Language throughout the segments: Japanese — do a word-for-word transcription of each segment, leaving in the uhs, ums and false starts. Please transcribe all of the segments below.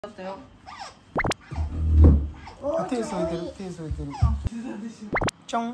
だったよ。 あ、手添えてる、手添えてる。ちょん。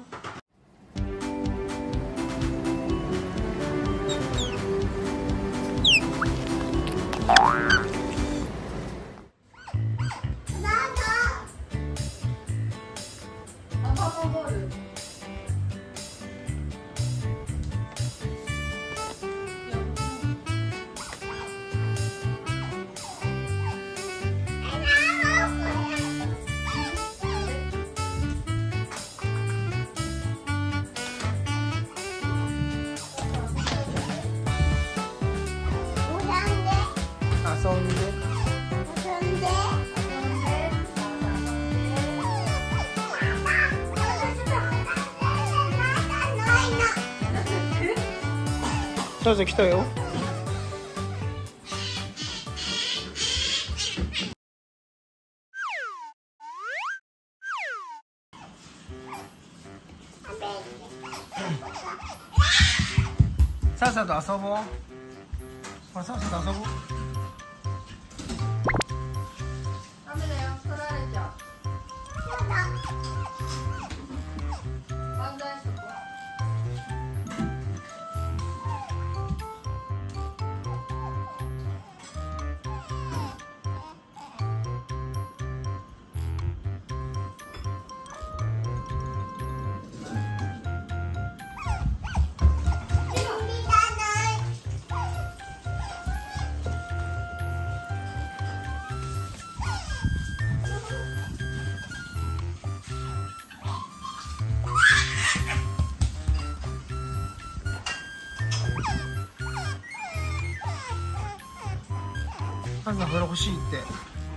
遊んで遊んでどうぞ来たよ。さっさと遊ぼう。ほらさっさと遊ぼう。 ダメだよ、取られちゃう。万歳しとこう。 まずはこれ欲しいって。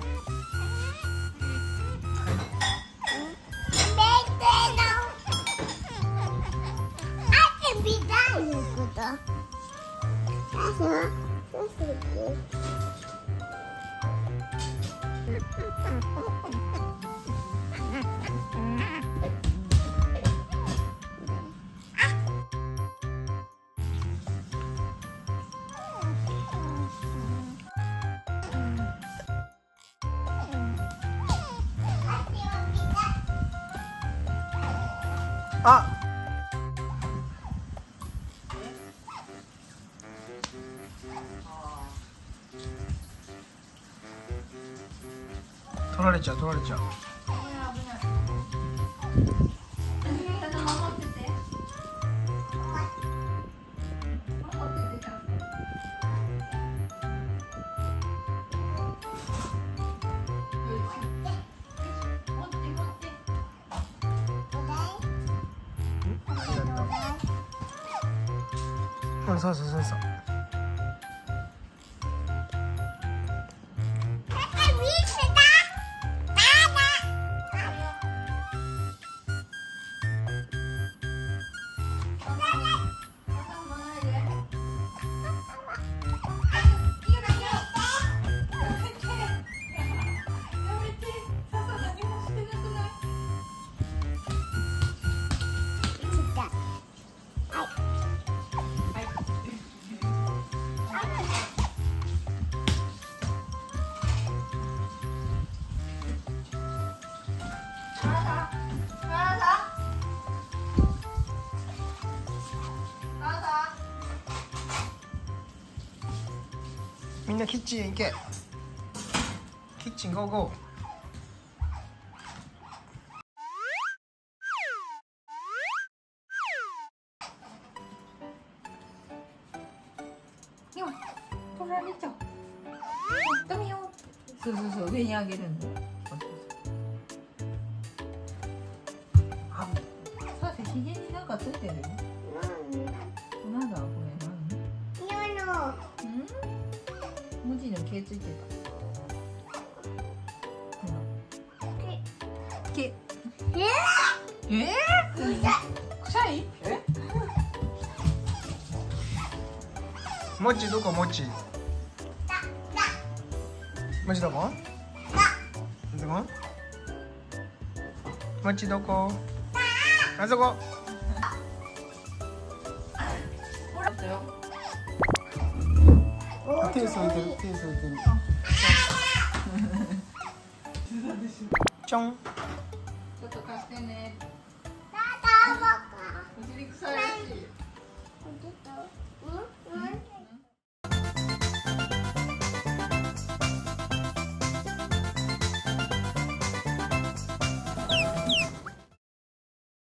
あ、取られちゃう、取られちゃう。うん、そうそうそうそう。みんなキッチンへ行け。キッチンゴーゴー。 でも取られちゃう。取ってみよう。そうそうそう、上にあげるんだよ。あ、さてひげになんかついてるよ。なんだこれ、何？文字の毛ついてた。毛。え？え？臭い？え？ もちどこもち？もちどこ？どこ？もちどこ？あそこ。 ほらだよ。 手添えてる、手添えてる。 ちょん。 ちょっと貸してね。